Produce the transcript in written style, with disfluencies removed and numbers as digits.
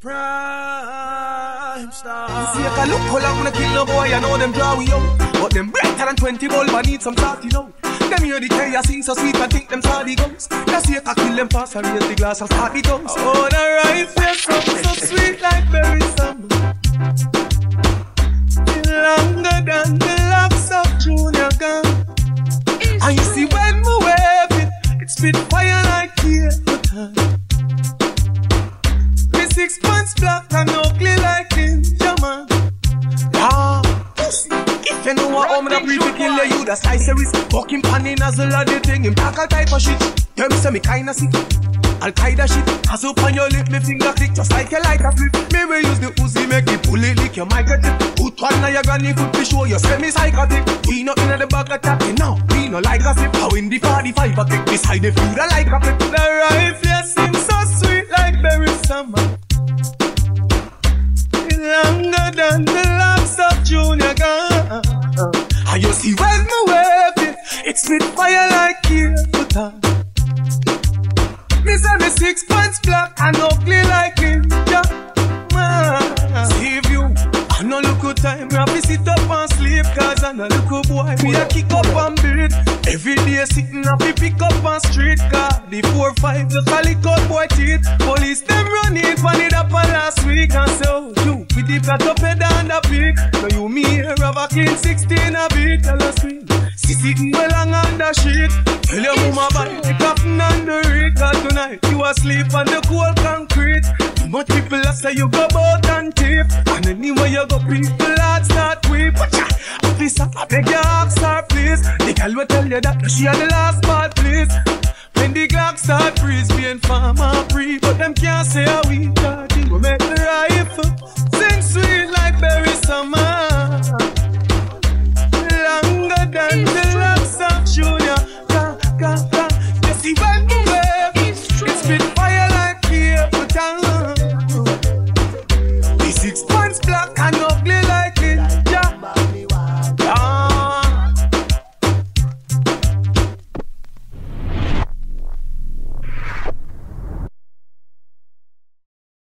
Prime Star. See, I can look how long when I kill no boy, I know them draw we out. But them brighter than 20 bulb, I need some starting out. Them hear the K, I sing so sweet, I think them saw the guns. That's see, I can kill them fast, I raise the glass and start the tongues. Oh, the rifle so sweet like berry summer. Longer than the locks of Junior gun. And you see when we wave it, it spit fire like here. Me 6 months black and ugly like ninja man. Ah, if you know what I'm gonna breathe to kill you, that's I say risk. Fucking panning as a lot of thing, in back all type of shit. Tell me say me kinda sick. Al-Qaeda shit, has up on your lip, me finger click just like a lighter flip. Me we use the Uzi, make it pull it, lick your mic at it. Put one on your granny foot to show you semi-psychotic. We not in the back attacking now, we not like a flip. How in the 45 I kick beside the food, I like a flip. The rifle seems so sweet like berry summer. Longer than the locks of Junior gun. And you see when me wave it, it spit fire like here. Me say me 6 months black and ugly like ninja man. Save you, I no look good time. Me have to sit up and sleep, cause I no look good boy. Me a kick up and build. Every day sitting up, pick up on street car. The 4-5, the calic out boy teeth. Police them running, pan it up on last week. And so you, with the flat up head and the peak. Now you me here have a clean 16 a beat. Tell us sweet, see sitting well on the sheet. Tell your mama buy the coffin and the rig. Cause tonight you asleep on the cold concrete. Too much people that say you go bout and tip. And anywhere you go people that start weep. Officer, I beg your ask her please. The girl will tell you that she had the last part please. When the clock start freeze, being farmer free. But them can't say how we got